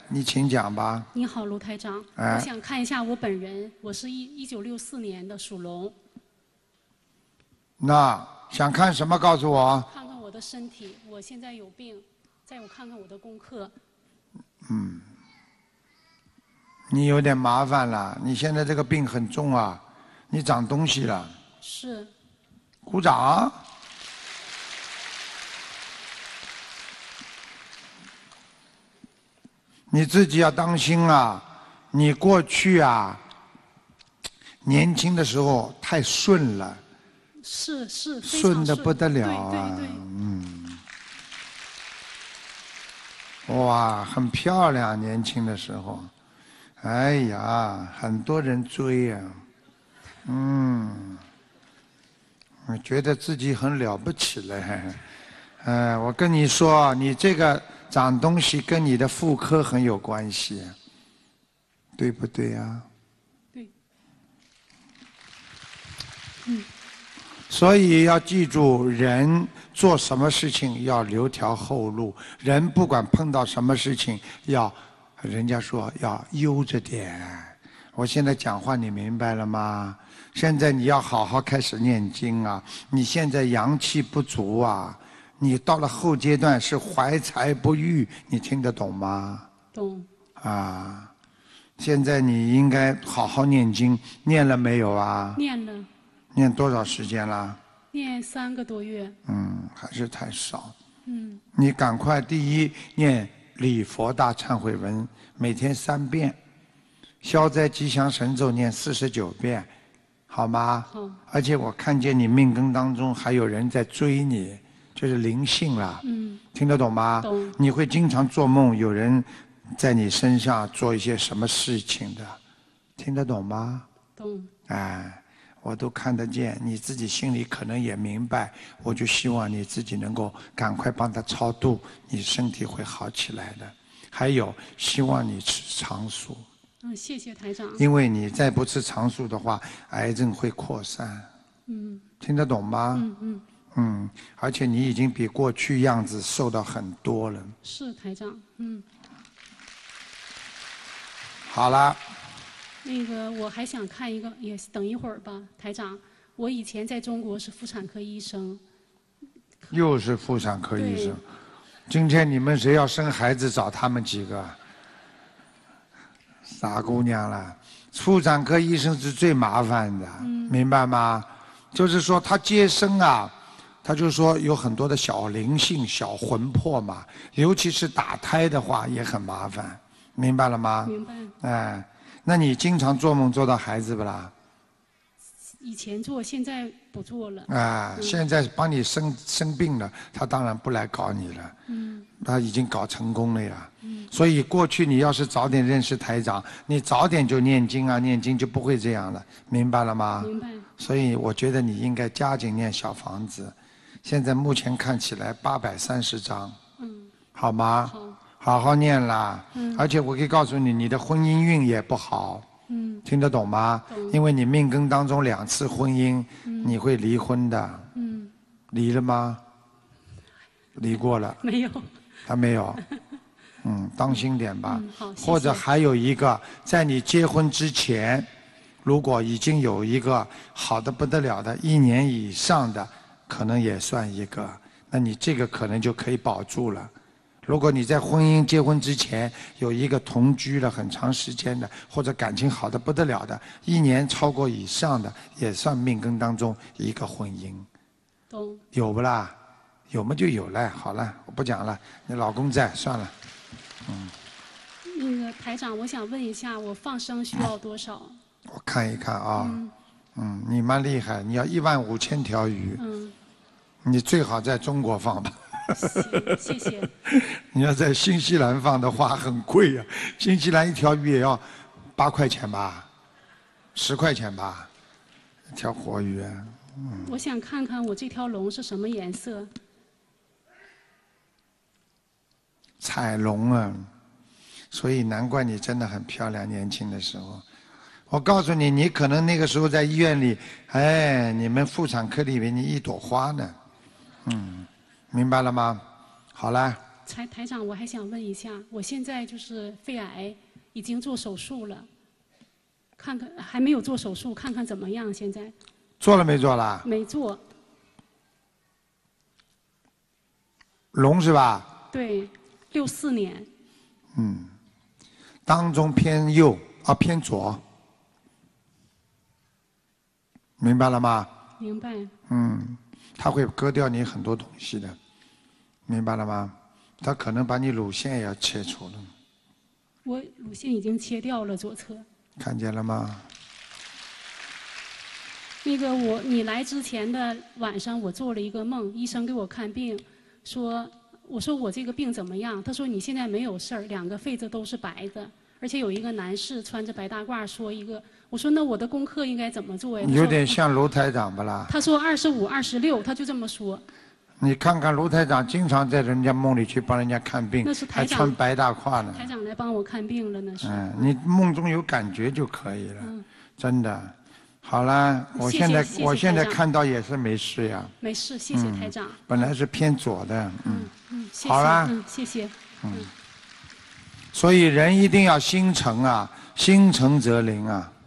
你请讲吧。 你好，卢台长，我想看一下我本人，我是1964年的，属龙。 那想看什么？告诉我。 看看我的身体，我现在有病，再我看看我的功课。 你有点麻烦了，你现在这个病很重啊，你长东西了。 是。 鼓掌。你自己要当心啊！你过去啊，年轻的时候太顺了。 是， 顺得不得了啊！ 对。 哇，很漂亮，年轻的时候。哎呀，很多人追呀。我觉得自己很了不起了。我跟你说，你这个长东西跟你的妇科很有关系，对不对呀？ 对。 所以要记住，人做什么事情要留条后路，人不管碰到什么事情，人家说要悠着点。我现在讲话你明白了吗？现在你要好好开始念经啊！你现在阳气不足啊，你到了后阶段是怀才不遇，你听得懂吗？ 懂。 现在你应该好好念经，念了没有啊？ 念了。 念多少时间了？ 念3个多月。 还是太少。 你赶快第一念礼佛大忏悔文，每天3遍，消灾吉祥神咒念49遍，好吗？ 好。 而且我看见你命根当中还有人在追你，就是灵性了。听得懂吗？ 懂。 你会经常做梦，有人在你身上做一些什么事情的，听得懂吗？ 懂。 我都看得见，你自己心里可能也明白，我就希望你自己能够赶快帮他超度，你身体会好起来的。还有，希望你吃长素。 谢谢台长。 因为你再不吃长素的话，癌症会扩散。听得懂吗？而且你已经比过去样子瘦到很多了。 是台长。 好了。 那个我还想看一个，也等一会儿吧，台长。我以前在中国是妇产科医生。 又是妇产科医生。今天你们谁要生孩子找他们几个？傻姑娘了，妇产科医生是最麻烦的，明白吗？就是说他接生啊，他就说有很多的小灵性、小魂魄嘛，尤其是打胎的话也很麻烦，明白了吗？ 明白。 那你经常做梦做到孩子不啦？ 以前做，现在不做了。 现在帮你生病了，他当然不来搞你了。他已经搞成功了呀。所以过去你要是早点认识台长，你早点就念经啊，念经就不会这样了，明白了吗？ 明白。 所以我觉得你应该加紧念小房子，现在目前看起来830张。好吗？好好念啦。而且我可以告诉你，你的婚姻运也不好。听得懂吗？因为你命根当中2次婚姻，你会离婚的。离了吗？离过了。 没有。 还没有。当心点吧。 好，谢谢。 或者还有一个，在你结婚之前，如果已经有一个好的不得了的1年以上的，可能也算一个。那你这个可能就可以保住了。如果你在结婚之前有一个同居了很长时间的，或者感情好的不得了的，1年超过以上的，也算命根当中一个婚姻。 懂。 有不啦？有嘛就有了。好了，我不讲了。你老公在，算了。 那个台长，我想问一下，我放生需要多少？ 我看一看啊。你蛮厉害，你要15000条鱼。你最好在中国放吧。 谢谢。 你要在新西兰放的话很贵呀，新西兰1条鱼也要8块钱吧，10块钱吧，一条活鱼。 我想看看我这条龙是什么颜色。 彩龙啊，所以难怪你真的很漂亮，年轻的时候。我告诉你，你可能那个时候在医院里，你们妇产科里面你一朵花呢。明白了吗？好了。 台长，我还想问一下，我现在就是肺癌，已经做手术了，看看还没有做手术，看看怎么样？现在做了没做啦？ 没做。 龙是吧？ 对，64年。 当中偏右啊，偏左，明白了吗？ 明白。 他会割掉你很多东西的，明白了吗？他可能把你乳腺也要切除了。 我乳腺已经切掉了，左侧。 看见了吗？ 那个你来之前的晚上，我做了一个梦，医生给我看病，我说我这个病怎么样？他说你现在没有事儿，2个肺子都是白的，而且有一个男士穿着白大褂说一个，我说那我的功课应该怎么做呀？ 有点像卢台长不啦？ 他说25、26，他就这么说。 你看看卢台长经常在人家梦里去帮人家看病， 那是台长还穿白大褂呢。 台长来帮我看病了，那是。 你梦中有感觉就可以了，真的。好了，我现在看到也是没事呀。 没事，谢谢台长。 本来是偏左的， 谢谢。 好啦， 谢谢。 所以人一定要心诚啊，心诚则灵啊。